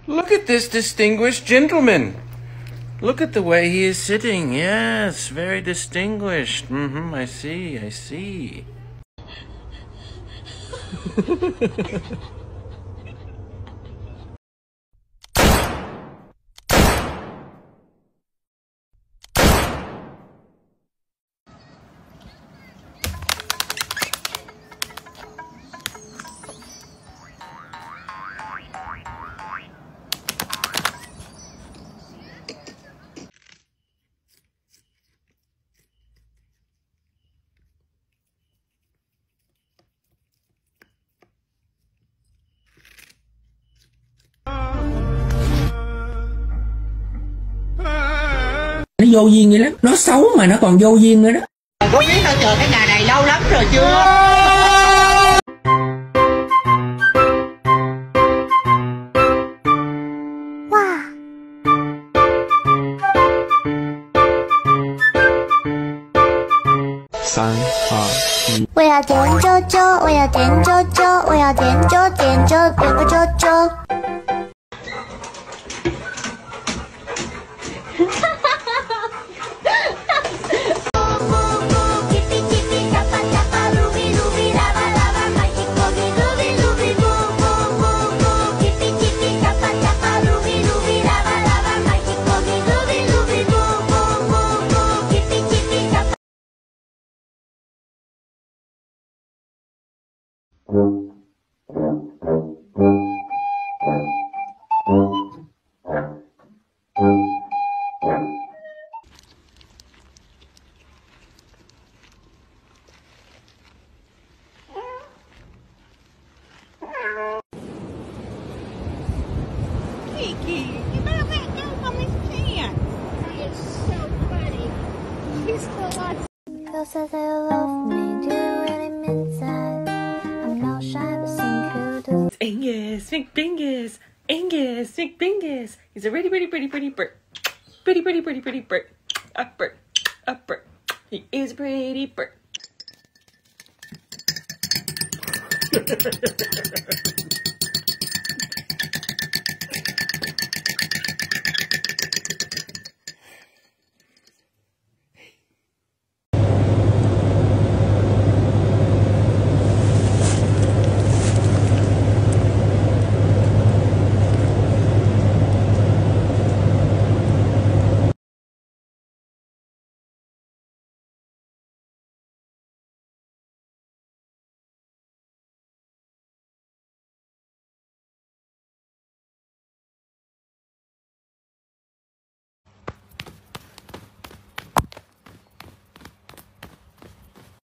Look at this distinguished gentleman. Look at the way he is sitting. Yes, very distinguished. I see, I see. Nó vô duyên vậy lắm, nó xấu mà nó còn vô duyên nữa đó. Có biết tao chờ cái ngày này lâu lắm rồi chưa? Wow. 3、2、1。 我要点啾啾，我要点啾啾，我要点啾点啾点个啾啾。 Kiki, you better let go from his pants. He is so funny. He's so awesome. Girl says they love me, do it really mean that? I'm not shy, but think you do. Angus, McBingus, Angus, McBingus. He's a pretty, pretty, pretty, pretty bird. Pretty, pretty, pretty, pretty bird. A bird, a bird. He is a pretty bird.